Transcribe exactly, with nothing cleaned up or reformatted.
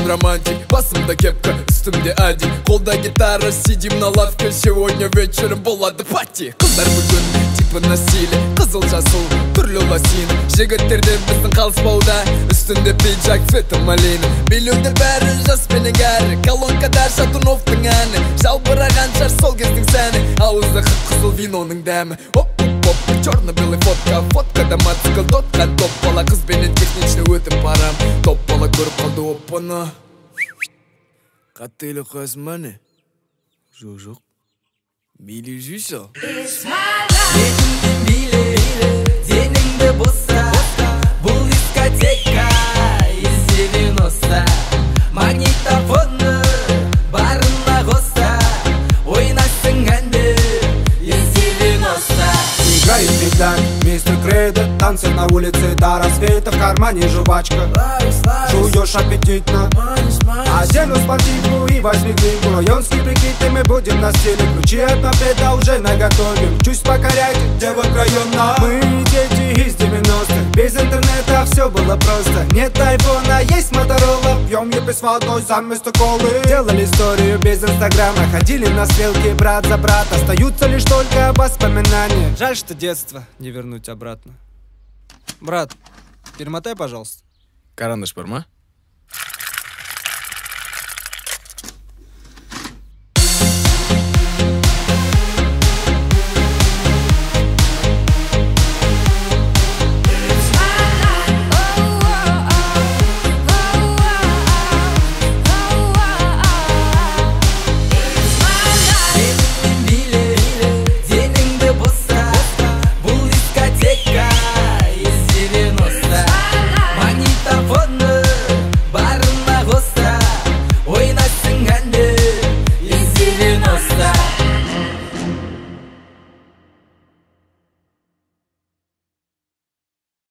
романтик, басымда кепка, үстімде один, қолда гитара, сидим на лавке. Сегодня вечером болады пати. Қыздар бүгін типа на стиле, қызыл жасыл түрлі лосин. Жігіттерден біздің қалыспауда, үстінде пиджак цвета малина. Билеуде бәрі жас пенен кәрі, колонкада Шатуновтың әні. Жалбыраған шаш сол кездің сәні, ауызда қып-қызыл виноның дәмі. Оп-оп-оп, черно-белый фотка, фоткада мотоцикл тотқан топ бала. Қызбенен техничный өтіп барам, топ бала көріп қалды оппаны. Қатты елі қойсын ба не? Жоқ, жоқ. Билі жүйсі. Деніңді биле, деніңді боса, бұл дискотека из девяносто. Магнитофоны барына қоса, ойнайсың әнді из девяносто. Играет бигдан, мистер Кредо, танцы на улице до рассвета, в кармане жвачка. Жуешь аппетитно, одену спортивку и возьми книгу. Районский прикид, и мы будем на стиле. Ключи от мопеда уже наготове. Чуть покорять девок района. Мы дети из девяностых, без интернета все было просто. Нет айфона, есть Моторола. Пьем епи с водой заместо колы. Делали историю без инстаграма, ходили на стрелки брат за брат. Остаются лишь только воспоминания. Жаль, что детство не вернуть обратно. Брат, перемотай, пожалуйста. Карандаш бар ма?